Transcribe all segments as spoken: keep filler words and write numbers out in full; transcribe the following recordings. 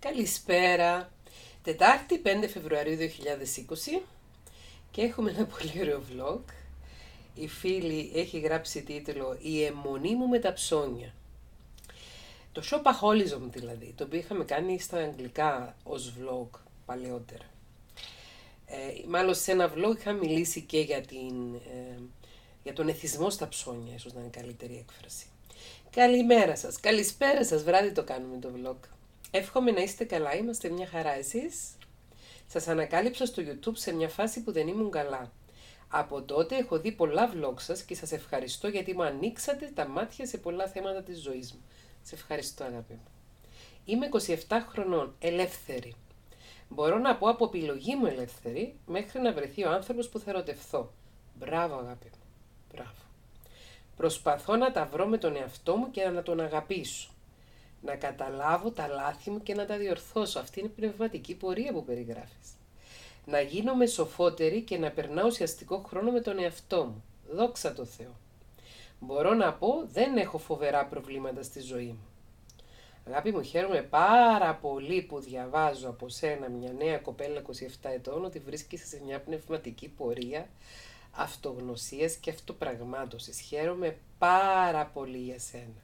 Καλησπέρα. Τετάρτη πέντε Φεβρουαρίου δύο χιλιάδες είκοσι και έχουμε ένα πολύ ωραίο vlog. Η φίλη έχει γράψει τίτλο «Η αιμονή μου με τα ψώνια». Το shopaholic δηλαδή, το οποίο είχαμε κάνει στα αγγλικά ως vlog παλαιότερα. Ε, μάλλον σε ένα vlog είχα μιλήσει και για, την, ε, για τον εθισμό στα ψώνια, ίσως να είναι καλύτερη έκφραση. Καλημέρα σας, καλησπέρα σας, βράδυ το κάνουμε το vlog. Εύχομαι να είστε καλά, είμαστε μια χαρά εσείς. Σας ανακάλυψα στο YouTube σε μια φάση που δεν ήμουν καλά. Από τότε έχω δει πολλά vlog σας και σας ευχαριστώ γιατί μου ανοίξατε τα μάτια σε πολλά θέματα της ζωής μου. Σε ευχαριστώ αγάπη μου. Είμαι είκοσι επτά χρονών, ελεύθερη. Μπορώ να πω από επιλογή μου ελεύθερη μέχρι να βρεθεί ο άνθρωπος που θα ερωτευθώ. Μπράβο αγάπη μου, μπράβο. Προσπαθώ να τα βρω με τον εαυτό μου και να τον αγαπήσω. Να καταλάβω τα λάθη μου και να τα διορθώσω. Αυτή είναι η πνευματική πορεία που περιγράφεις. Να γίνομαι σοφότερη και να περνάω ουσιαστικό χρόνο με τον εαυτό μου. Δόξα τω Θεώ. Μπορώ να πω δεν έχω φοβερά προβλήματα στη ζωή μου. Αγάπη μου, χαίρομαι πάρα πολύ που διαβάζω από σένα, μια νέα κοπέλα είκοσι επτά ετών, ότι βρίσκεσαι σε μια πνευματική πορεία αυτογνωσίας και αυτοπραγμάτωσης. Χαίρομαι πάρα πολύ για σένα.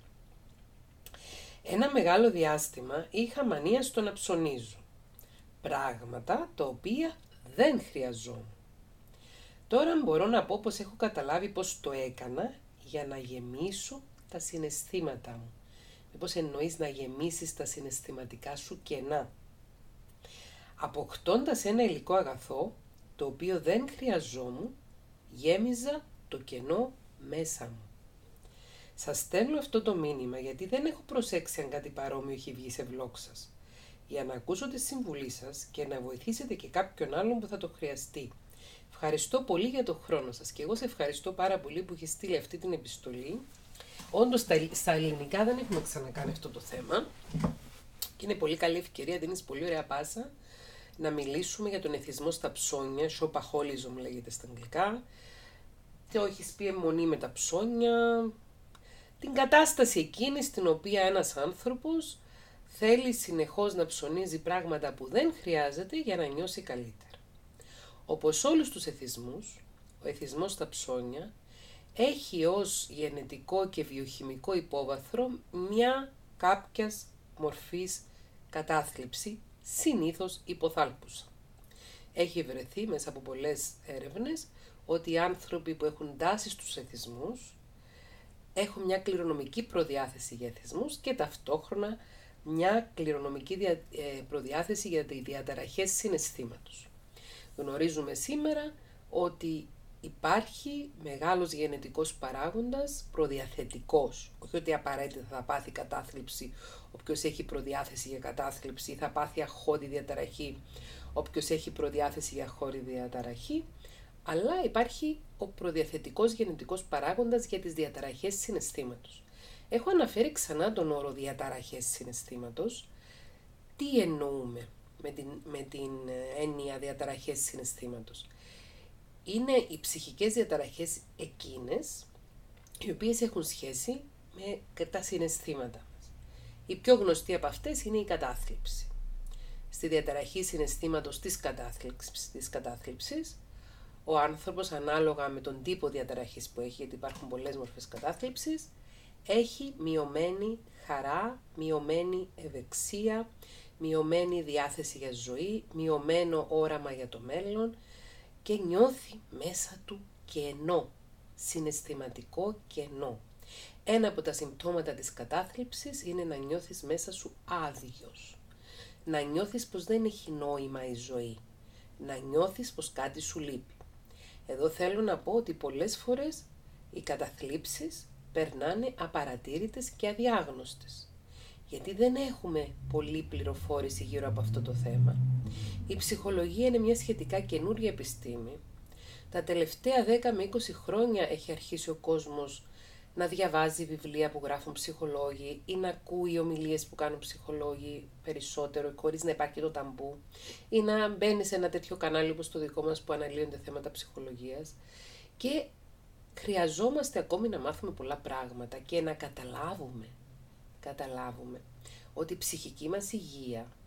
Ένα μεγάλο διάστημα είχα μανία στο να ψωνίζω. Πράγματα τα οποία δεν χρειαζόμουν. Τώρα μπορώ να πω πως έχω καταλάβει πως το έκανα για να γεμίσω τα συναισθήματά μου. Μήπως εννοείς να γεμίσεις τα συναισθηματικά σου κενά. Αποκτώντας ένα υλικό αγαθό, το οποίο δεν χρειαζόμουν, γέμιζα το κενό μέσα μου. Σας στέλνω αυτό το μήνυμα γιατί δεν έχω προσέξει αν κάτι παρόμοιο έχει βγει σε vlog σας. Για να ακούσω τη συμβουλή σας και να βοηθήσετε και κάποιον άλλον που θα το χρειαστεί. Ευχαριστώ πολύ για τον χρόνο σας και εγώ σε ευχαριστώ πάρα πολύ που έχεις στείλει αυτή την επιστολή. Όντως στα ελληνικά δεν έχουμε ξανακάνει αυτό το θέμα και είναι πολύ καλή ευκαιρία, δίνεις πολύ ωραία πάσα να μιλήσουμε για τον εθισμό στα ψώνια, shopaholic λέγεται στα αγγλικά, και όχι πει αιμονή με τα ψώνια, την κατάσταση εκείνη στην οποία ένας άνθρωπος θέλει συνεχώς να ψωνίζει πράγματα που δεν χρειάζεται για να νιώσει καλύτερα. Όπως όλους τους εθισμούς, ο εθισμός στα ψώνια έχει ως γενετικό και βιοχημικό υπόβαθρο μια κάποιας μορφής κατάθλιψη, συνήθως υποθάλπουσα. Έχει βρεθεί μέσα από πολλές έρευνες ότι οι άνθρωποι που έχουν τάση στους εθισμούς έχουν μια κληρονομική προδιάθεση για εθισμούς και ταυτόχρονα μια κληρονομική προδιάθεση για τις διαταραχές συναισθήματος. Γνωρίζουμε σήμερα ότι υπάρχει μεγάλος γενετικός παράγοντας προδιαθετικός. Όχι ότι απαραίτητα θα πάθει κατάθλιψη όποιος έχει προδιάθεση για κατάθλιψη, θα πάθει αχώδη διαταραχή όποιος έχει προδιάθεση για αχώδη διαταραχή, αλλά υπάρχει ο προδιαθετικός γενετικός παράγοντας για τις διαταραχές συναισθήματος. Έχω αναφέρει ξανά τον όρο διαταραχές συναισθήματος. Τι εννοούμε με την, με την έννοια διαταραχές συναισθήματος? Είναι οι ψυχικές διαταραχές εκείνες οι οποίες έχουν σχέση με τα συναισθήματα μας. Η πιο γνωστή από αυτές είναι η κατάθλιψη. Στη διαταραχή συναισθήματος της κατάθλιψης, της κατάθλιψης, ο άνθρωπος ανάλογα με τον τύπο διαταραχής που έχει, γιατί υπάρχουν πολλές μορφές κατάθλιψης, έχει μειωμένη χαρά, μειωμένη ευεξία, μειωμένη διάθεση για ζωή, μειωμένο όραμα για το μέλλον και νιώθει μέσα του κενό, συναισθηματικό κενό. Ένα από τα συμπτώματα της κατάθλιψης είναι να νιώθεις μέσα σου άδειος, να νιώθεις πως δεν έχει νόημα η ζωή, να νιώθεις πως κάτι σου λείπει. Εδώ θέλω να πω ότι πολλές φορές οι καταθλίψεις περνάνε απαρατήρητες και αδιάγνωστες, γιατί δεν έχουμε πολλή πληροφόρηση γύρω από αυτό το θέμα. Η ψυχολογία είναι μια σχετικά καινούρια επιστήμη. Τα τελευταία δέκα με είκοσι χρόνια έχει αρχίσει ο κόσμος να διαβάζει βιβλία που γράφουν ψυχολόγοι ή να ακούει ομιλίες που κάνουν ψυχολόγοι περισσότερο, χωρίς να υπάρχει το ταμπού, ή να μπαίνει σε ένα τέτοιο κανάλι όπως το δικό μας που αναλύονται θέματα ψυχολογίας. Και χρειαζόμαστε ακόμη να μάθουμε πολλά πράγματα και να καταλάβουμε, καταλάβουμε ότι η ψυχική μας υγεία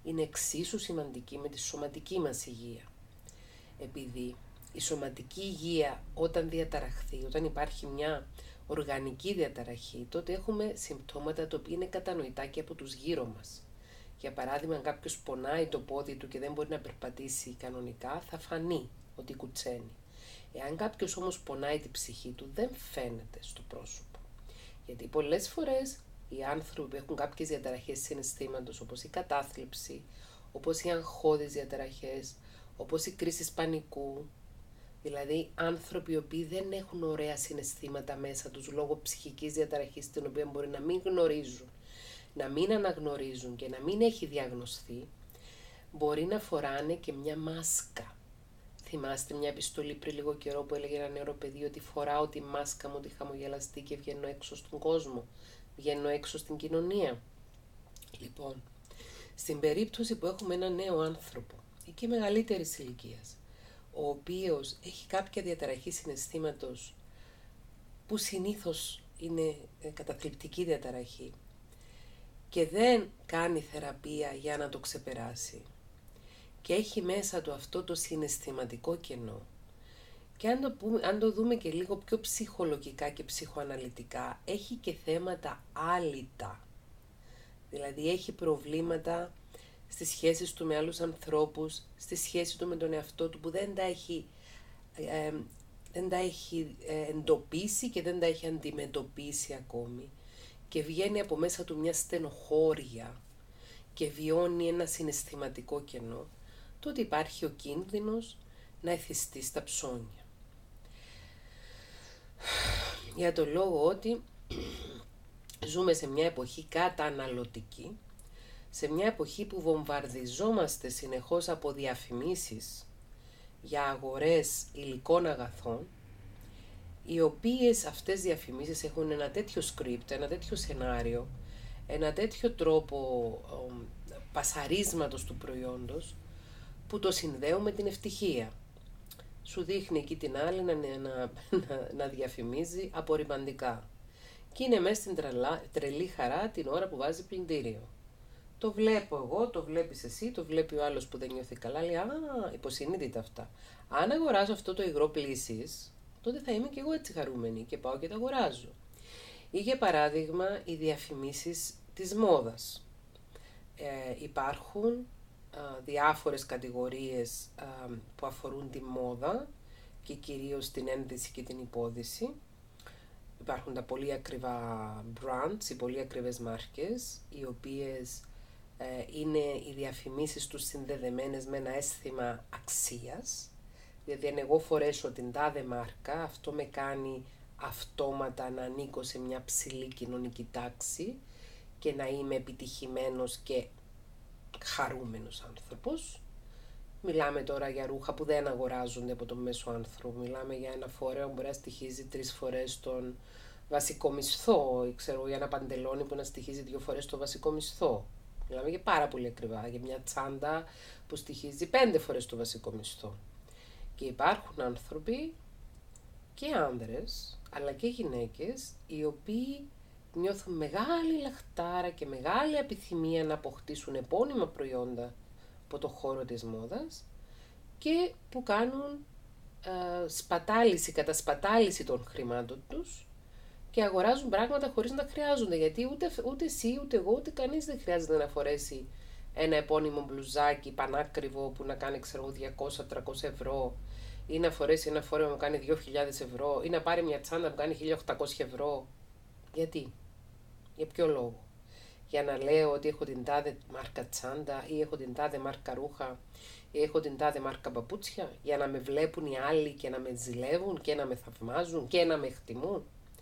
είναι εξίσου σημαντική με τη σωματική μας υγεία. Επειδή η σωματική υγεία όταν διαταραχθεί, όταν υπάρχει μια οργανική διαταραχή, τότε έχουμε συμπτώματα τα οποία είναι κατανοητά και από τους γύρω μας. Για παράδειγμα, αν κάποιος πονάει το πόδι του και δεν μπορεί να περπατήσει κανονικά, θα φανεί ότι κουτσένει. Εάν κάποιος όμως πονάει την ψυχή του, δεν φαίνεται στο πρόσωπο. Γιατί πολλές φορές οι άνθρωποι που έχουν κάποιες διαταραχές συναισθήματος, όπως η κατάθλιψη, όπως οι αγχώδεις διαταραχές, όπως οι κρίσεις πανικού, δηλαδή άνθρωποι οι οποίοι δεν έχουν ωραία συναισθήματα μέσα τους λόγω ψυχικής διαταραχής, την οποία μπορεί να μην γνωρίζουν, να μην αναγνωρίζουν και να μην έχει διαγνωστεί, μπορεί να φοράνε και μια μάσκα. Θυμάστε μια επιστολή πριν λίγο καιρό που έλεγε ένα νεαρό παιδί ότι φοράω τη μάσκα μου τη χαμογελαστή και βγαίνω έξω στον κόσμο, βγαίνω έξω στην κοινωνία. Λοιπόν, στην περίπτωση που έχουμε ένα νέο άνθρωπο ή και μεγαλύτερης ηλικίας, ο οποίος έχει κάποια διαταραχή συναισθήματος που συνήθως είναι καταθλιπτική διαταραχή και δεν κάνει θεραπεία για να το ξεπεράσει και έχει μέσα του αυτό το συναισθηματικό κενό, και αν το, πούμε, αν το δούμε και λίγο πιο ψυχολογικά και ψυχοαναλυτικά, έχει και θέματα άλυτα. Δηλαδή έχει προβλήματα στις σχέσεις του με άλλους ανθρώπους, στις σχέσεις του με τον εαυτό του που δεν τα έχει, ε, δεν τα έχει ε, εντοπίσει και δεν τα έχει αντιμετωπίσει ακόμη. Και βγαίνει από μέσα του μια στενοχώρια και βιώνει ένα συναισθηματικό κενό, τότε υπάρχει ο κίνδυνος να εθιστεί στα ψώνια. Για το λόγο ότι ζούμε σε μια εποχή καταναλωτική, σε μια εποχή που βομβαρδιζόμαστε συνεχώς από διαφημίσεις για αγορές υλικών αγαθών, οι οποίες αυτές διαφημίσεις έχουν ένα τέτοιο script, ένα τέτοιο σενάριο, ένα τέτοιο τρόπο ο, πασαρίσματος του προϊόντος, που το συνδέω με την ευτυχία. Σου δείχνει εκεί την άλλη να, να, να, να διαφημίζει απορριμαντικά. Και είναι μέσα στην τρελά, τρελή χαρά την ώρα που βάζει πλυντήριο. Το βλέπω εγώ, το βλέπεις εσύ, το βλέπει ο άλλος που δεν νιώθει καλά. Λέει, α, υποσυνείδητα αυτά. Αν αγοράζω αυτό το υγρό πλύσης, τότε θα είμαι και εγώ έτσι χαρούμενη και πάω και το αγοράζω. Ή για παράδειγμα οι διαφημίσεις της μόδας. Ε, υπάρχουν α, διάφορες κατηγορίες α, που αφορούν τη μόδα και κυρίως την ένδυση και την υπόδυση. Υπάρχουν τα πολύ ακριβά brands, οι πολύ ακριβές μάρκες, οι οποίες ε, είναι οι διαφημίσεις τους συνδεδεμένες με ένα αίσθημα αξίας. Δηλαδή αν εγώ φορέσω την τάδε μάρκα, αυτό με κάνει αυτόματα να ανήκω σε μια ψηλή κοινωνική τάξη και να είμαι επιτυχημένος και χαρούμενος άνθρωπος. Μιλάμε τώρα για ρούχα που δεν αγοράζονται από τον μέσο άνθρωπο. Μιλάμε για ένα φόρεο που μπορεί να στοιχίζει τρεις φορές τον βασικό μισθό, ή ξέρω, για ένα παντελόνι που να στοιχίζει δύο φορές τον βασικό μισθό. Μιλάμε για πάρα πολύ ακριβά, για μια τσάντα που στοιχίζει πέντε φορές τον βασικό μισθό. Και υπάρχουν άνθρωποι και άνδρες, αλλά και γυναίκες, οι οποίοι νιώθουν μεγάλη λαχτάρα και μεγάλη επιθυμία να αποκτήσουν επώνυμα προϊόντα από το χώρο της μόδας και που κάνουν ε, σπατάληση, κατασπατάληση των χρημάτων τους και αγοράζουν πράγματα χωρίς να χρειάζονται, γιατί ούτε, ούτε εσύ, ούτε εγώ, ούτε κανείς δεν χρειάζεται να φορέσει ένα επώνυμο μπλουζάκι πανάκριβο που να κάνει ξέρω διακόσια με τριακόσια ευρώ ή να φορέσει ένα φόρεμα που κάνει δύο χιλιάδες ευρώ ή να πάρει μια τσάντα που κάνει χίλια οκτακόσια ευρώ. Γιατί? Για ποιο λόγο? Για να λέω ότι έχω την τάδε μάρκα τσάντα ή έχω την τάδε μάρκα ρούχα ή έχω την τάδε μάρκα παπούτσια, για να με βλέπουν οι άλλοι και να με ζηλεύουν και να με θαυμάζουν και να με εκτιμούν?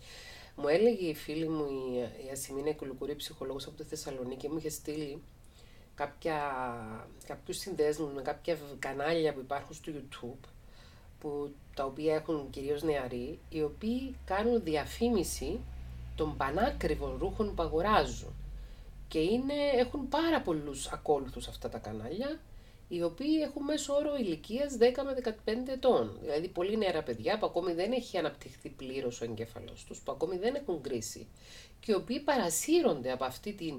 Μου έλεγε η φίλη μου η, η Ασημίνα Κουλουκουρή, ψυχολόγος από τη Θεσσαλονίκη, μου είχε στείλει κάποια, κάποιους συνδέσμους με κάποια κανάλια που υπάρχουν στο YouTube, που, τα οποία έχουν κυρίως νεαροί, οι οποίοι κάνουν διαφήμιση των πανάκριβων ρούχων που αγοράζουν. Και είναι, έχουν πάρα πολλούς ακόλουθους αυτά τα κανάλια, οι οποίοι έχουν μέσο όρο ηλικίας δέκα με δεκαπέντε ετών. Δηλαδή πολύ νεαρά παιδιά που ακόμη δεν έχει αναπτυχθεί πλήρως ο εγκέφαλος τους, που ακόμη δεν έχουν κρίση και οι οποίοι παρασύρονται από αυτή την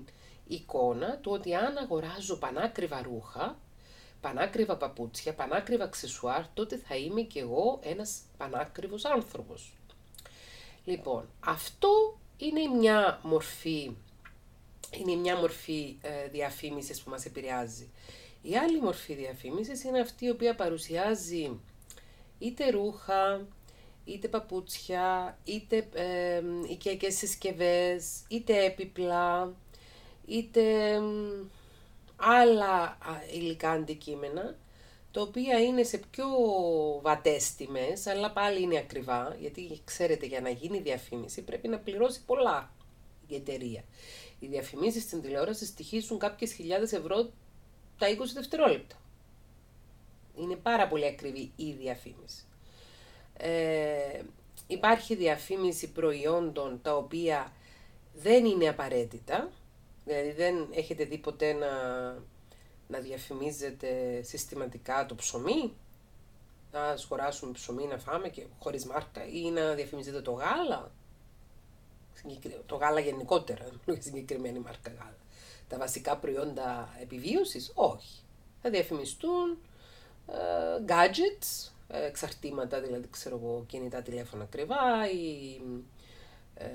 εικόνα του ότι αν αγοράζω πανάκριβα ρούχα, πανάκριβα παπούτσια, πανάκριβα αξεσουάρ, τότε θα είμαι κι εγώ ένας πανάκριβος άνθρωπος. Λοιπόν, αυτό είναι μια μορφή, είναι μια μορφή ε, διαφήμισης που μας επηρεάζει. Η άλλη μορφή διαφήμισης είναι αυτή η οποία παρουσιάζει είτε ρούχα, είτε παπούτσια, είτε ε, οικιακές συσκευές, είτε έπιπλα, είτε ε, άλλα υλικά αντικείμενα, τα οποία είναι σε πιο βατές τιμές, αλλά πάλι είναι ακριβά, γιατί ξέρετε για να γίνει διαφήμιση πρέπει να πληρώσει πολλά η εταιρεία. Οι διαφημίσεις στην τηλεόραση στοιχίζουν κάποιες χιλιάδες ευρώ τα είκοσι δευτερόλεπτα. Είναι πάρα πολύ ακριβή η διαφήμιση. Ε, υπάρχει διαφήμιση προϊόντων τα οποία δεν είναι απαραίτητα, δηλαδή δεν έχετε δει ποτέ να, να διαφημίζετε συστηματικά το ψωμί, να αγοράσουμε ψωμί να φάμε και χωρίς μάρκα, ή να διαφημίζετε το γάλα, το γάλα γενικότερα, όχι συγκεκριμένη μάρκα γάλα. Τα βασικά προϊόντα επιβίωσης, όχι. Θα διαφημιστούν ε, gadgets, εξαρτήματα, δηλαδή ξέρω εγώ, κινητά τηλέφωνα ακριβά ή ε,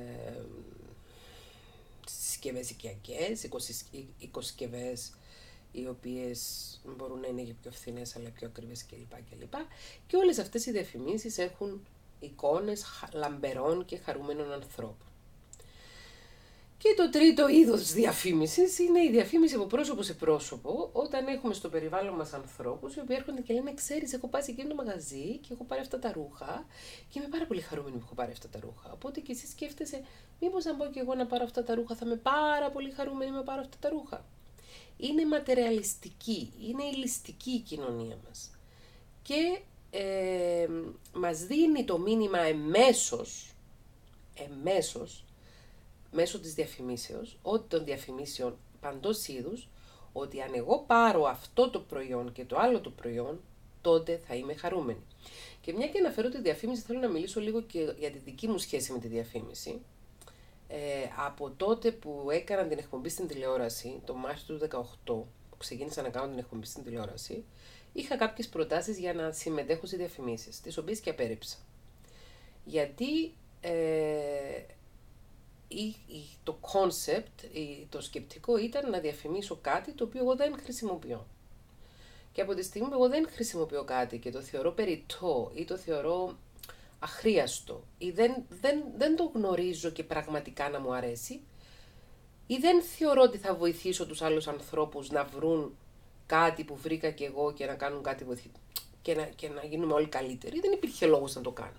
συσκευές οικιακές, οικοσκευές οι οποίες μπορούν να είναι πιο φθηνές αλλά πιο ακριβές κλπ. κλπ. Και όλες αυτές οι διαφημίσεις έχουν εικόνες λαμπερών και χαρούμενων ανθρώπων. Και το τρίτο είδος διαφήμισης είναι η διαφήμιση από πρόσωπο σε πρόσωπο, όταν έχουμε στο περιβάλλον μας ανθρώπους οι οποίοι έρχονται και λένε: ξέρεις, έχω πάει σε εκείνο το μαγαζί και έχω πάρει αυτά τα ρούχα και είμαι πάρα πολύ χαρούμενη που έχω πάρει αυτά τα ρούχα. Οπότε και εσύ σκέφτεσαι, μήπως αν πω και εγώ να πάρω αυτά τα ρούχα, θα είμαι πάρα πολύ χαρούμενη να πάρω αυτά τα ρούχα. Είναι ματεριαλιστική, είναι ηλιστική η κοινωνία μας. Και ε, μας δίνει το μήνυμα εμέσως, εμέσως, μέσω της διαφημίσεως, ότι των διαφημίσεων παντός είδους, ότι αν εγώ πάρω αυτό το προϊόν και το άλλο το προϊόν, τότε θα είμαι χαρούμενη. Και μια και αναφέρω τη διαφήμιση, θέλω να μιλήσω λίγο και για τη δική μου σχέση με τη διαφήμιση. Ε, από τότε που έκανα την εκπομπή στην τηλεόραση, το Μάρτιο του δύο χιλιάδες δεκαοκτώ, που ξεκίνησα να κάνω την εκπομπή στην τηλεόραση, είχα κάποιες προτάσεις για να συμμετέχω σε διαφημίσεις, τις οποίες και απέρριψα. Γιατί ε, το concept, το σκεπτικό ήταν να διαφημίσω κάτι το οποίο εγώ δεν χρησιμοποιώ. Και από τη στιγμή που εγώ δεν χρησιμοποιώ κάτι και το θεωρώ περιττό ή το θεωρώ αχρίαστο ή δεν, δεν, δεν το γνωρίζω και πραγματικά να μου αρέσει ή δεν θεωρώ ότι θα βοηθήσω τους άλλους ανθρώπους να βρουν κάτι που βρήκα και εγώ και να κάνουν κάτι βοηθή, και, να, και να γίνουμε όλοι καλύτεροι, δεν υπήρχε λόγος να το κάνω.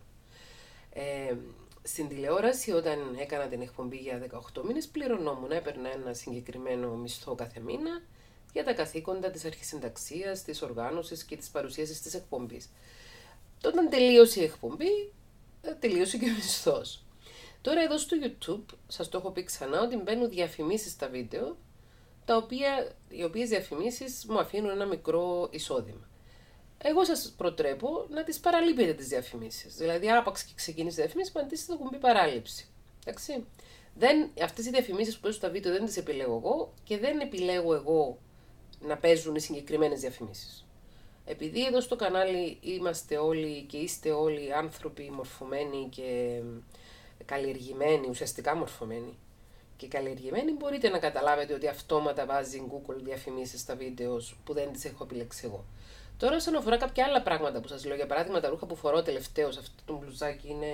Ε, Στην τηλεόραση, όταν έκανα την εκπομπή για δεκαοκτώ μήνες, πληρωνόμουν, έπαιρνα ένα συγκεκριμένο μισθό κάθε μήνα για τα καθήκοντα της αρχισυνταξίας, της οργάνωσης και της παρουσίασης της εκπομπής. Όταν τελείωσε η εκπομπή, τελείωσε και ο μισθός. Τώρα εδώ στο YouTube, σας το έχω πει ξανά, ότι μπαίνουν διαφημίσεις στα βίντεο, τα οποία, οι οποίες διαφημίσεις μου αφήνουν ένα μικρό εισόδημα. Εγώ σας προτρέπω να τις παραλείπετε τις διαφημίσεις. Δηλαδή, άπαξ και ξεκινήσει διαφημίσεις, πατήστε το κουμπί παράληψη. Εντάξει. Δεν, αυτές οι διαφημίσεις που παίζω στα βίντεο δεν τις επιλέγω εγώ και δεν επιλέγω εγώ να παίζουν οι συγκεκριμένες διαφημίσεις. Επειδή εδώ στο κανάλι είμαστε όλοι και είστε όλοι άνθρωποι μορφωμένοι και καλλιεργημένοι, ουσιαστικά μορφωμένοι και καλλιεργημένοι, μπορείτε να καταλάβετε ότι αυτόματα βάζει Google διαφημίσεις στα βίντεο που δεν τις έχω επιλέξει εγώ. Τώρα, όσον αφορά κάποια άλλα πράγματα που σας λέω, για παράδειγμα τα ρούχα που φορώ τελευταίως, αυτό το μπλουζάκι είναι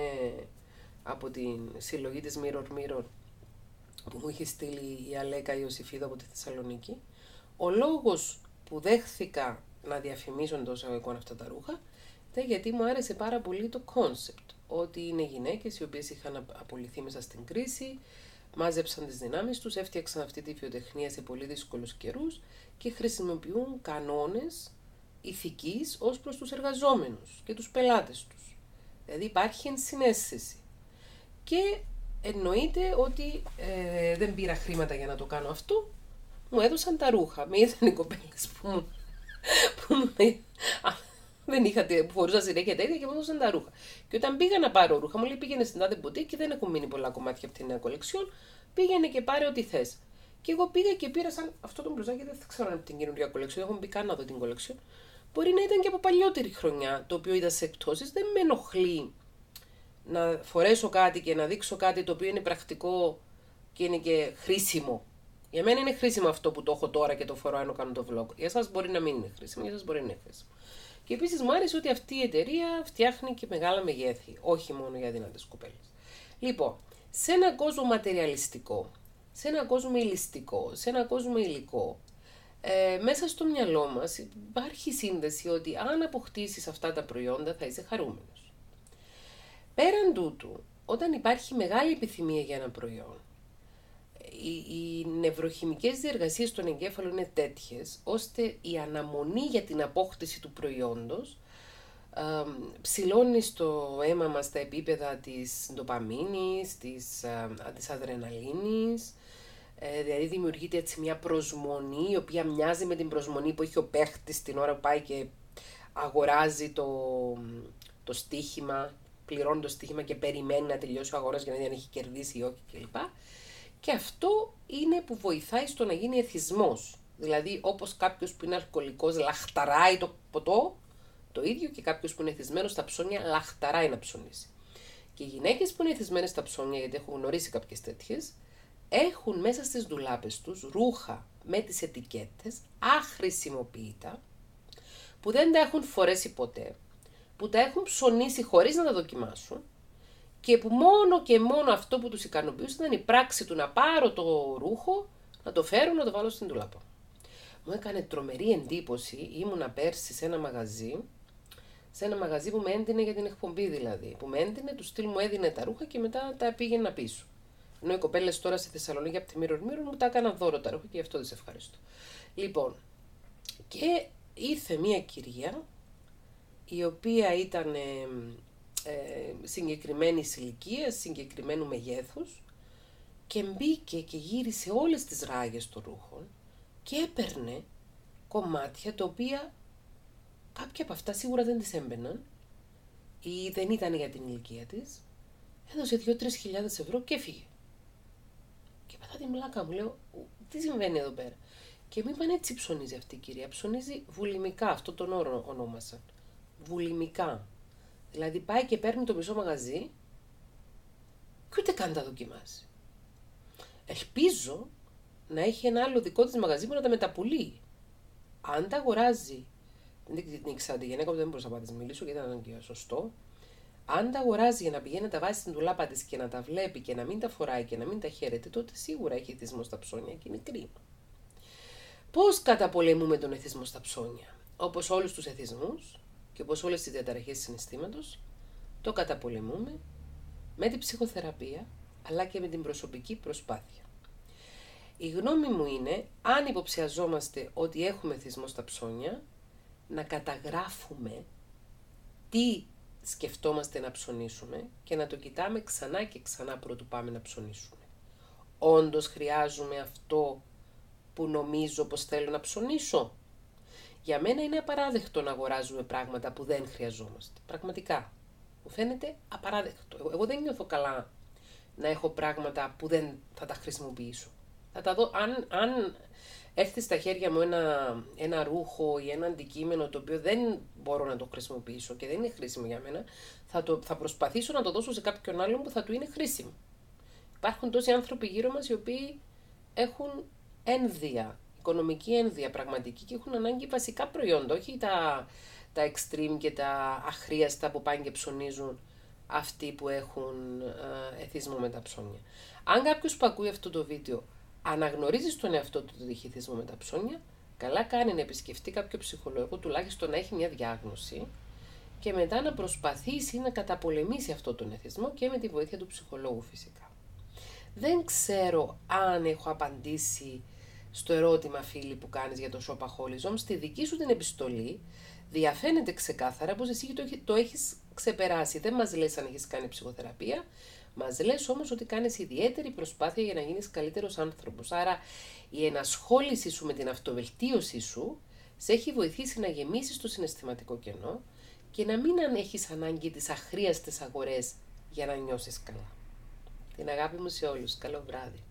από την συλλογή της Mirror Mirror που μου είχε στείλει η Αλέκα Ιωσήφιδου από τη Θεσσαλονίκη. Ο λόγος που δέχθηκα να διαφημίσω εντός εισαγωγικών αυτά τα ρούχα ήταν γιατί μου άρεσε πάρα πολύ το concept. Ότι είναι γυναίκες οι οποίες είχαν απολυθεί μέσα στην κρίση, μάζεψαν τις δυνάμεις τους, έφτιαξαν αυτή τη βιοτεχνία σε πολύ δύσκολους καιρούς και χρησιμοποιούν κανόνες ηθικής ως προς τους εργαζόμενους και τους πελάτες τους. Δηλαδή υπάρχει ενσυναίσθηση. Και εννοείται ότι ε, δεν πήρα χρήματα για να το κάνω αυτό, μου έδωσαν τα ρούχα. Με είδαν οι κοπέλες που μου, που μου δεν είχα, που φορούσα συνέχεια τα ίδια και μου έδωσαν τα ρούχα. Και όταν πήγα να πάρω ρούχα, μου λέει πήγαινε στην τάδε μπουτίκ και δεν έχουν μείνει πολλά κομμάτια από τη νέα κολεξιόν, πήγαινε και πάρε ό,τι θες. Και εγώ πήγα και πήρα σαν αυτό το μπλουζάκι, δεν ξέρω αν είναι την καινούργια κολέξιο, δεν έχω μπει καν να δω την κολέξιο. Μπορεί να ήταν και από παλιότερη χρονιά, το οποίο είδα σε εκπτώσεις. Δεν με ενοχλεί να φορέσω κάτι και να δείξω κάτι το οποίο είναι πρακτικό και είναι και χρήσιμο. Για μένα είναι χρήσιμο αυτό που το έχω τώρα και το φορώ ενώ κάνω το vlog. Για εσάς μπορεί να μην είναι χρήσιμο, για εσάς μπορεί να είναι χρήσιμο. Και επίσης μου άρεσε ότι αυτή η εταιρεία φτιάχνει και μεγάλα μεγέθη, όχι μόνο για δυνατές κοπέλες. Λοιπόν, σε έναν κόσμο ματεριαλιστικό, σε έναν κόσμο ηλιστικό, σε έναν κόσμο υλικό, ε, μέσα στο μυαλό μας υπάρχει σύνδεση ότι αν αποκτήσεις αυτά τα προϊόντα θα είσαι χαρούμενος. Πέραν τούτου, όταν υπάρχει μεγάλη επιθυμία για ένα προϊόν, οι, οι νευροχημικές διεργασίες στον εγκέφαλο είναι τέτοιες, ώστε η αναμονή για την απόκτηση του προϊόντος ε, ψηλώνει στο αίμα μας τα επίπεδα της ντοπαμίνης, της, ε, της αδρεναλίνης, ε, δηλαδή δημιουργείται έτσι μια προσμονή, η οποία μοιάζει με την προσμονή που έχει ο παίχτης την ώρα που πάει και αγοράζει το, το στοίχημα, πληρώνει το στοίχημα και περιμένει να τελειώσει ο αγοράς για να δει αν έχει κερδίσει ή όχι κλπ. Και αυτό είναι που βοηθάει στο να γίνει εθισμός. Δηλαδή, όπως κάποιος που είναι αλκοολικός λαχταράει το ποτό, το ίδιο και κάποιος που είναι εθισμένος στα ψώνια λαχταράει να ψωνίσει. Και οι γυναίκες που είναι εθισμένες στα ψώνια, γιατί έχω γνωρίσει κάποιες τέτοιες, έχουν μέσα στις ντουλάπες τους ρούχα με τις ετικέτες αχρησιμοποιητά, που δεν τα έχουν φορέσει ποτέ, που τα έχουν ψωνίσει χωρίς να τα δοκιμάσουν, και που μόνο και μόνο αυτό που τους ικανοποιούσε ήταν η πράξη του να πάρω το ρούχο, να το φέρω, να το βάλω στην ντουλάπα. Μου έκανε τρομερή εντύπωση, ήμουνα πέρσι σε ένα μαγαζί, σε ένα μαγαζί που με έντυνε για την εκπομπή δηλαδή, που με έντυνε, του στυλ μου έδινε τα ρούχα και μετά τα πήγαινα πίσω. Ενώ οι κοπέλες τώρα στη Θεσσαλονίκη από τη Mirror Mirror μου τα έκαναν δώρο τα ρούχα και γι' αυτό τις ευχαριστώ. Λοιπόν, και ήρθε μια κυρία, η οποία ήταν ε, ε, συγκεκριμένης ηλικίας, συγκεκριμένου μεγέθους, και μπήκε και γύρισε όλες τις ράγες των ρούχων και έπαιρνε κομμάτια τα οποία κάποια από αυτά σίγουρα δεν τις έμπαιναν ή δεν ήταν για την ηλικία της, έδωσε δύο με τρεις χιλιάδες ευρώ και έφυγε. Και πατά τη μλάκα μου, λέω, τι συμβαίνει εδώ πέρα. Και μου είπαν, έτσι ψωνίζει αυτή η κυρία, ψωνίζει βουλημικά, αυτό τον όρο ονόμασαν. Βουλημικά. Δηλαδή πάει και παίρνει το μισό μαγαζί και ούτε καν τα δοκιμάσει. Ελπίζω να έχει ένα άλλο δικό της μαγαζί που να τα μεταπουλεί. Αν τα αγοράζει, δεν ήξερα τη γυναίκα που δεν μπορούσα να της μιλήσω και ήταν και σωστό. Αν τα αγοράζει για να πηγαίνει να τα βάζει στην ντουλάπα της και να τα βλέπει και να μην τα φοράει και να μην τα χαίρεται, τότε σίγουρα έχει εθισμό στα ψώνια και είναι κρίμα. Πώς καταπολεμούμε τον εθισμό στα ψώνια? Όπως όλους τους εθισμούς και όπως όλες τις διαταραχές συναισθήματος, το καταπολεμούμε με την ψυχοθεραπεία αλλά και με την προσωπική προσπάθεια. Η γνώμη μου είναι, αν υποψιαζόμαστε ότι έχουμε εθισμό στα ψώνια, να καταγράφουμε τι σκεφτόμαστε να ψωνίσουμε και να το κοιτάμε ξανά και ξανά πρωτού πάμε να ψωνίσουμε. Όντως χρειάζομαι αυτό που νομίζω πως θέλω να ψωνίσω? Για μένα είναι απαράδεκτο να αγοράζουμε πράγματα που δεν χρειαζόμαστε. Πραγματικά. Μου φαίνεται απαράδεκτο. Εγώ δεν νιώθω καλά να έχω πράγματα που δεν θα τα χρησιμοποιήσω. Θα τα δω, αν, αν έρθει στα χέρια μου ένα, ένα ρούχο ή ένα αντικείμενο το οποίο δεν μπορώ να το χρησιμοποιήσω και δεν είναι χρήσιμο για μένα, θα, το, θα προσπαθήσω να το δώσω σε κάποιον άλλον που θα του είναι χρήσιμο. Υπάρχουν τόσοι άνθρωποι γύρω μας οι οποίοι έχουν ένδυα, οικονομική ένδυα πραγματική και έχουν ανάγκη βασικά προϊόντα, όχι τα, τα extreme και τα αχρίαστα που πάνε και ψωνίζουν αυτοί που έχουν ε, εθισμό με τα ψώνια. Αν κάποιος που ακούει αυτό το βίντεο αναγνωρίζει στον εαυτό του ότι έχει εθισμό με τα ψώνια, καλά κάνει να επισκεφτεί κάποιο ψυχολόγο, τουλάχιστον να έχει μια διάγνωση και μετά να προσπαθήσει να καταπολεμήσει αυτό τον εθισμό και με τη βοήθεια του ψυχολόγου φυσικά. Δεν ξέρω αν έχω απαντήσει στο ερώτημα, φίλη, που κάνεις για το shopaholic. Στη δική σου την επιστολή διαφαίνεται ξεκάθαρα πως εσύ το, το έχεις ξεπεράσει. Δεν μας λες αν έχεις κάνει ψυχοθεραπεία, μας λες όμως ότι κάνεις ιδιαίτερη προσπάθεια για να γίνεις καλύτερος άνθρωπος. Άρα η ενασχόλησή σου με την αυτοβελτίωσή σου σε έχει βοηθήσει να γεμίσεις το συναισθηματικό κενό και να μην έχεις ανάγκη τις αχρίαστες αγορές για να νιώσεις καλά. Την αγάπη μου σε όλους. Καλό βράδυ.